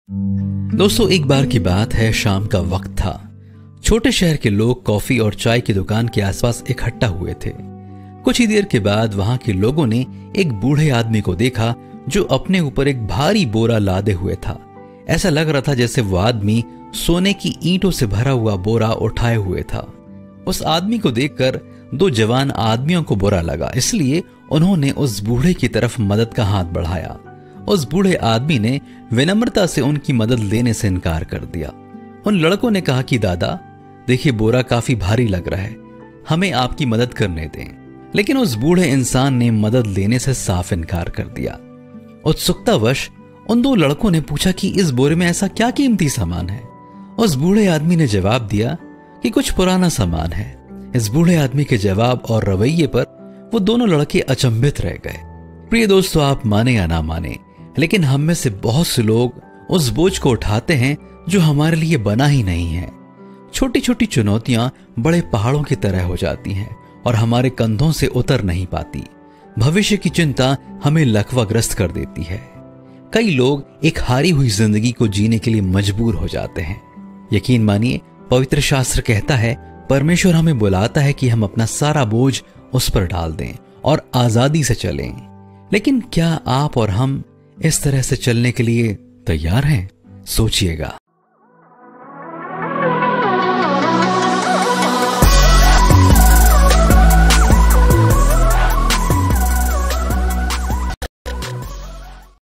दोस्तों, एक बार की बात है, शाम का वक्त था। छोटे शहर के लोग कॉफी और चाय की दुकान के आसपास इकट्ठा हुए थे। कुछ ही देर के बाद वहां के लोगों ने एक बूढ़े आदमी को देखा जो अपने ऊपर एक भारी बोरा लादे हुए था। ऐसा लग रहा था जैसे वो आदमी सोने की ईंटों से भरा हुआ बोरा उठाए हुए था। उस आदमी को देखकर दो जवान आदमियों को बुरा लगा, इसलिए उन्होंने उस बूढ़े की तरफ मदद का हाथ बढ़ाया। उस बूढ़े आदमी ने विनम्रता से उनकी मदद लेने से इनकार कर दिया। उन लड़कों ने कहा कि दादा देखिए, बोरा काफी भारी लग रहा है, हमें आपकी मदद करने दें। लेकिन उस बूढ़े इंसान ने मदद लेने से साफ इनकार कर दिया। उत्सुकतावश उन दो लड़कों ने पूछा कि इस बोरे में ऐसा क्या कीमती सामान है। उस बूढ़े आदमी ने जवाब दिया कि कुछ पुराना सामान है। इस बूढ़े आदमी के जवाब और रवैये पर वो दोनों लड़के अचंभित रह गए। प्रिय दोस्तों, आप माने या ना माने, लेकिन हम में से बहुत से लोग उस बोझ को उठाते हैं जो हमारे लिए बना ही नहीं है। छोटी छोटी चुनौतियां बड़े पहाड़ों की तरह हो जाती हैं और हमारे कंधों से उतर नहीं पाती। भविष्य की चिंता हमें लकवाग्रस्त कर देती है। कई लोग एक हारी हुई जिंदगी को जीने के लिए मजबूर हो जाते हैं। यकीन मानिए, पवित्र शास्त्र कहता है, परमेश्वर हमें बुलाता है कि हम अपना सारा बोझ उस पर डाल दें और आजादी से चलें। लेकिन क्या आप और हम इस तरह से चलने के लिए तैयार हैं? सोचिएगा।